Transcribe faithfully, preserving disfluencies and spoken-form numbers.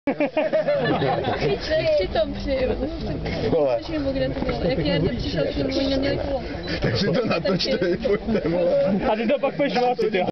Přitom přijel. Slyším, kde to bylo. Jak Jarda přišel, že oni neměli kolo. Tak si to natočte, pojďte, vole. A ty to pak půjdeš vlastně, ty.